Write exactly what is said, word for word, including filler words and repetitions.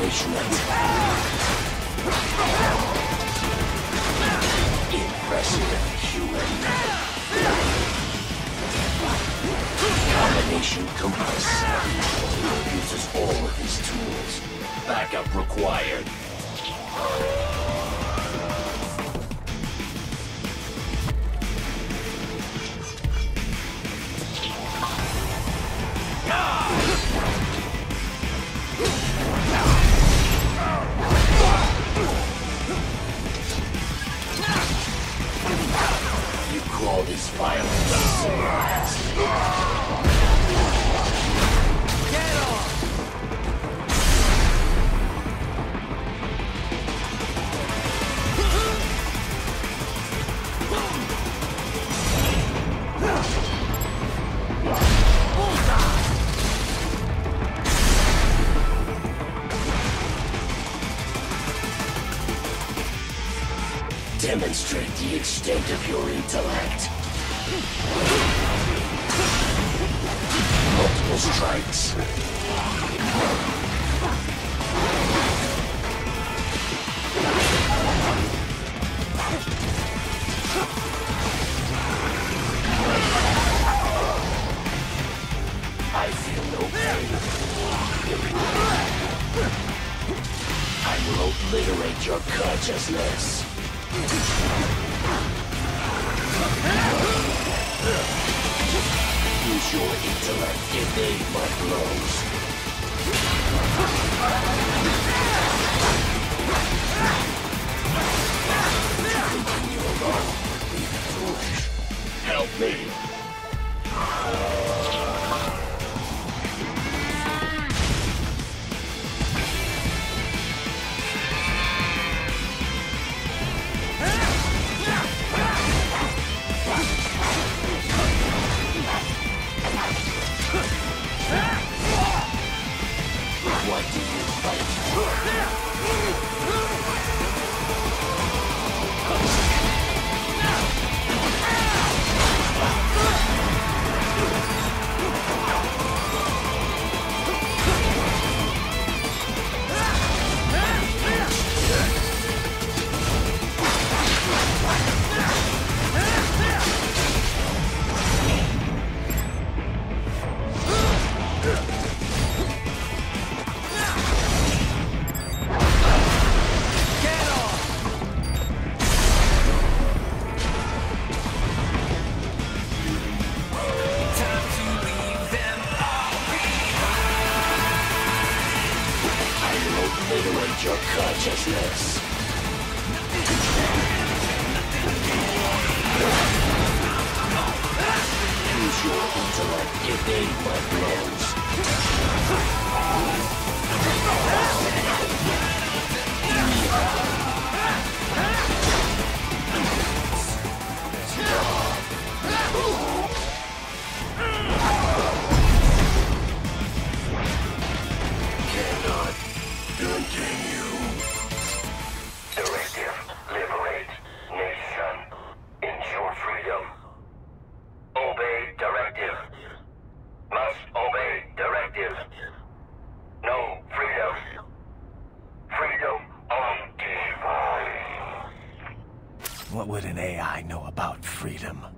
passionate. Impressive human. Combination compass. Uses all of his tools. Backup required. You call this violence civilized? Get off! Demonstrate the extent of your intellect. Multiple strikes. I feel no pain. I will obliterate your consciousness. Use your intellect, evade my blows. To continue alone would be foolish. Help me. What do you fight for? Obliterate your consciousness. Use your intellect, evade my blows. Cannot continue. Directive, liberate nation. Ensure freedom. Obey directive. Must obey directive. No freedom. Freedom on device. What would an A I know about freedom?